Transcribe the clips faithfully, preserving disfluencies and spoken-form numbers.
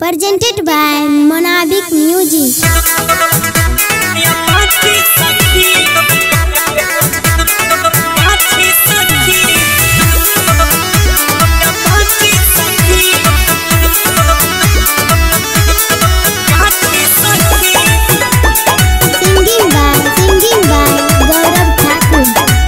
Presented by Monabic Music. Singing by Singing by Gaurav Thakur.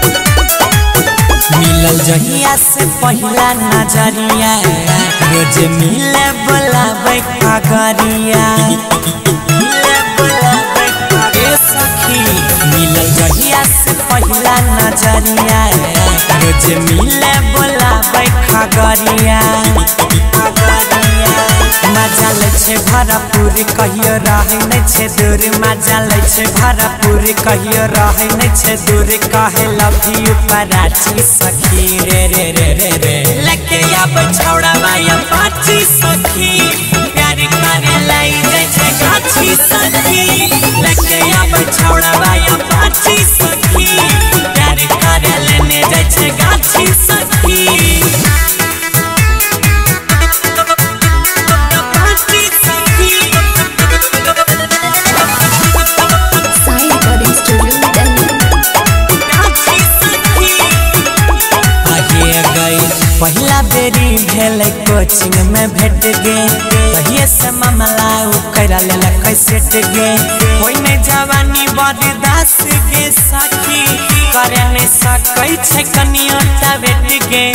मिलल जहिया से पहला नजरिया रोज मिले बोलावे खगरिया मिले बोलावे खगे सखी। मिलल जहिया से पहला नजरिया रोज मिले बोलावे खगरिया खगरिया। मजा ले छे भरपूर कहियो रहे न छे दूर। मजा ले छे भरपूर कहियो रहे न छे दूर। कहे लव यू पराची सखी रे रे रे रे रे लेके अब छोड़ा माया पाची सखी। प्यार करे लाई जाय छे गाछी सखी लेके अब छोड़ा माया पाची सखी। प्यार करे लेने जाय छे गाछी सखी। पहला बेरी भेल कोचिंग में भेट गे तहिए से मामला करा लेलक सेट गे। कोई नहीं जवानी बर्दास गे सखी करे नहीं सकै छै कनियोटा बेट गे।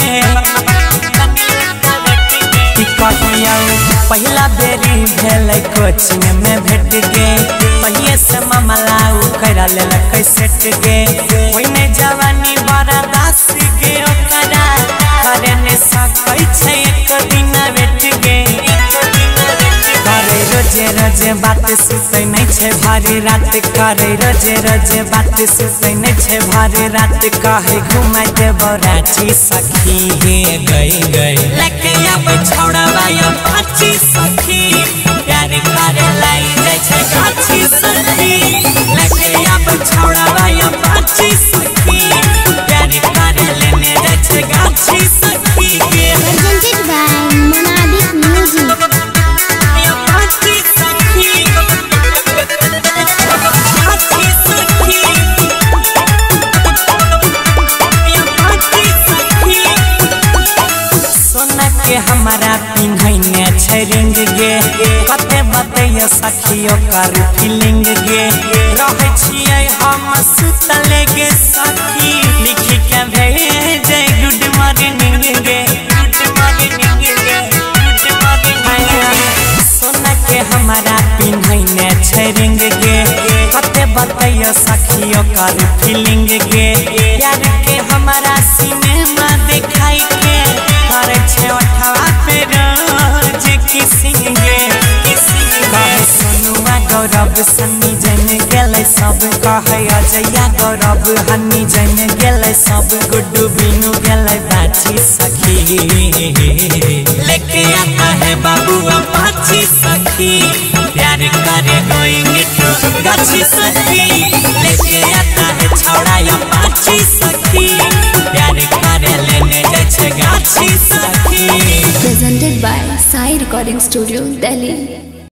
पहला बेरी भेल कोचिंग में भेट गे तहिए से मामला करा लेलक सेट गे। कोई नहीं जवानी बर्दास गे ओकरा करे ने सकै छै एक दिन भेट गे। करे रोजे रोजे बात सुतै नै छै भारी रात। करे रोजे रोजे बात सुतै नै छै भारी रात। कहे घुमा देबो रांची सखी हे गई गई लेके अब छोड़बा या पाची सखी। प्यार करे लाई जाय छै गाछी सखी लेके अब छोड़बा या पाची सखी। प्यार करे लेने जाय छै गाछी सखी। Presented by Monabic Music. सोना के हमारा पिन्हैने छै रिंग गे कते बतैयो सखियो कर फीलिंग गे। रहै छियै हम सुतले गे सखी लिखी के भेजे गुड मॉर्निंग गे गुड मॉर्निंग गे गुड मॉर्निंग। सोना के हमारा पिन्हैने छै रिंग गे कते बतैयो सखियो कर फीलिंग गे। प्यार के हमारा सिनेमा देखाई के करे छे ओठवा पे रोज किसिंग गे किसिंग गे। सोनुआ गौरव सन्नी जन गेलै सब कहे अजया गौरव हन्नी जन गेलै सब। गुड्डू बीनू गेलै बाची सखी लेके आता है बाबू पाची सखी। प्यार करे गोइंग टू गाछी सखी लेके आता है छौड़ा या पाची सखी। प्यार करे लेने जाय छै गाछी सखी। Presented by Sai Recording Studio, Delhi.